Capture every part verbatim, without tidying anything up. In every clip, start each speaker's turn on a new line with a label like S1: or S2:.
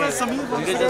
S1: Sir Sameer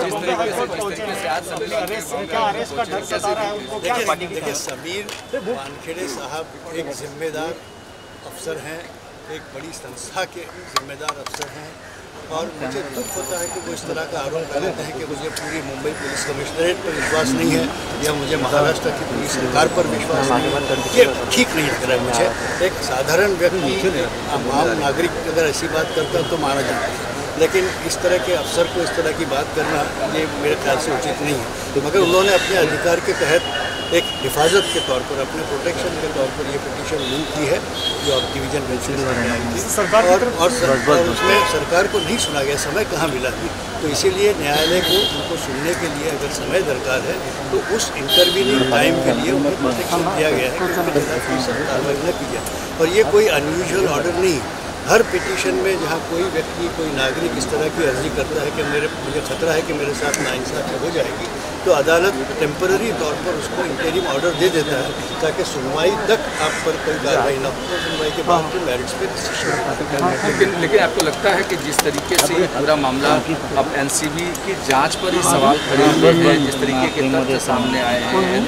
S2: देखिए, समीर वानखेड़े साहब एक जिम्मेदार अफसर हैं, एक बड़ी संस्था के जिम्मेदार अफसर हैं और मुझे दुख होता है कि वो इस तरह का आरोप लगाते हैं कि मुझे पूरी मुंबई पुलिस कमिश्नरेट पर विश्वास नहीं है या मुझे महाराष्ट्र की पूरी सरकार पर विश्वास नहीं है। ये ठीक नहीं लग रहा है मुझे। एक साधारण व्यक्ति, आम नागरिक अगर ऐसी बात करता है तो माना जाता है, लेकिन इस तरह के अफसर को इस तरह की बात करना ये मेरे ख्याल से उचित नहीं है। मगर उन्होंने अपने अधिकार के तहत एक हिफाजत के तौर पर, अपने प्रोटेक्शन के तौर पर ये पिटीशन मूव की है जो अब डिवीजन बेंच में आई थी और, और, सर, और उसमें सरकार को नहीं सुना गया, समय कहाँ मिला थी। तो इसीलिए न्यायालय को उनको सुनने के लिए अगर समय दरकार है तो उस इंटरवीनिंग टाइम के लिए उन्हें प्रोटेक्शन दिया गया है कि उनके खिलाफ कोई सख्त कार्रवाई न की जाए। और ये कोई अनयूजुअल ऑर्डर नहीं। हर पिटीशन में जहाँ कोई व्यक्ति, कोई नागरिक इस तरह की अर्जी करता है कि मेरे मुझे खतरा है कि मेरे साथ नाइंसाफ़ी हो जाएगी, तो अदालत टेम्पररी तौर पर उसको इंटरिम ऑर्डर दे देता है ताकि सुनवाई तक आप पर कोई कार्रवाई न हो, तो सुनवाई के बाद फिर मेरिट्स पे डिसीजन।
S3: लेकिन लेकिन आपको लगता है कि जिस तरीके से ये पूरा मामला अब एनसीबी की जांच पर ही सवाल खड़े हुए हैं, जिस तरीके के तथ्य सामने आए हैं,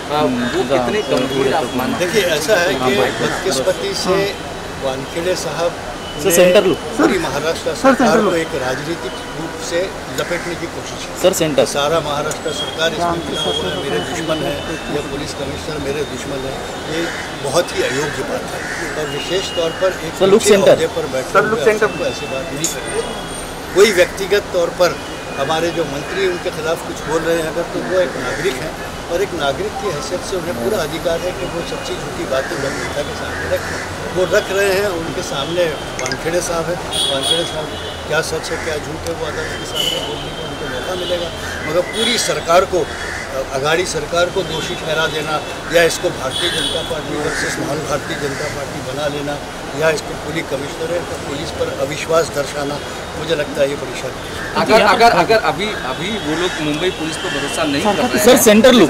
S3: वो कितने गंभीर आप मानते हैं?
S2: देखिए, ऐसा है कि बदकिस्मती से वानखेड़े साहब
S4: सेंटर लो
S2: पूरी महाराष्ट्र सरकार को एक राजनीतिक रूप से लपेटने की कोशिश है।
S4: सर सेंटर
S2: सारा महाराष्ट्र सरकार इसमें मिला हुआ है, मेरे दुश्मन है या पुलिस कमिश्नर मेरे दुश्मन है, ये बहुत ही अयोग्य बात है। और विशेष तौर पर एक अहदे पर बैठे हुए को ऐसी बात नहीं करनी। कोई व्यक्तिगत तौर पर हमारे जो मंत्री उनके खिलाफ कुछ बोल रहे हैं अगर, तो वो एक नागरिक हैं और एक नागरिक की हैसियत से उन्हें पूरा अधिकार है कि वो सच्ची झूठी बातें जनता के सामने रखें। वो रख रहे हैं, उनके सामने वानखेड़े साहब है, वानखेड़े साहब क्या सच है क्या झूठ है वो अदालत के सामने बोलने का उनको मौका मिलेगा। मगर पूरी सरकार को, अगाड़ी सरकार को दोषी ठहरा देना या इसको भारतीय जनता पार्टी वर्सेस महान भारतीय जनता पार्टी बना लेना या इसको पूरी कमिश्नरेट और पुलिस पर अविश्वास दर्शाना, मुझे लगता है ये बड़ी शर्म है।
S3: अगर अगर अगर अभी अभी वो लोग मुंबई पुलिस पर भरोसा नहीं कर रहे हैं,
S4: सर सेंटर लो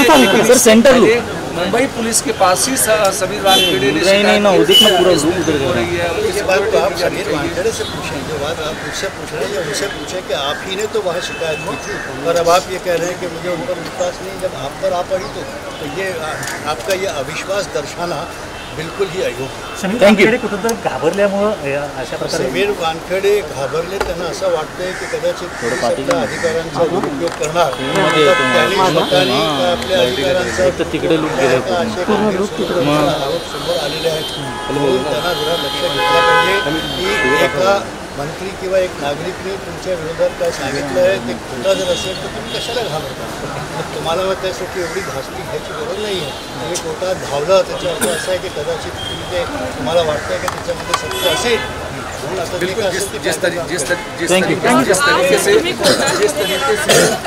S4: सर सेंटर लो
S3: मुंबई पुलिस के पास ही समीर वानखेड़े ने
S4: नहीं नहीं ना उदित में पूरा जूम उधर
S3: हो रही है।
S2: ये बात तो आप समीर वानखेड़े से पूछें, जो बात आप मुझसे पूछ रहे हैं या उनसे पूछें कि आप ही ने तो वहाँ शिकायत की थी और अब आप ये कह रहे हैं कि मुझे उन पर विश्वास नहीं। जब आप पर आ पड़ी तो, तो ये आपका ये अविश्वास दर्शाना बिलकुल ही अयोग्य।
S1: समीर वानखेड़े कुठेतरी घाबरल्यामुळे अशा प्रकारे
S2: समीर वानखेड़े घाबरले, त्यांना असं वाटतंय की कदाचित आपल्या अधिकारांचा दुरुपयोग करणार, त्यांनी स्वतःनी आपल्या अधिकारांचा आरोप समोर आलेले आहेत। त्यांना जरा लक्ष घेतलं पाहिजे की एका मंत्री किंवा एक नागरिकने तुमच्या विरोधात काय सांगितलं आहे ते खोटा जर असेल तर तुम्ही कशाला घाबरता? तुम्हाला मग त्यासाठी एवढी धास्ती घ्यायची गरज नाही आहे। तुम्ही कोर्टात धावलं त्याचा अर्थ असा आहे की कदाचित तुम्ही ते तुम्हाला वाटतंय की त्याच्यामध्ये सत्य असेल म्हणून आता
S3: जिस तरीके से जिस तरीके से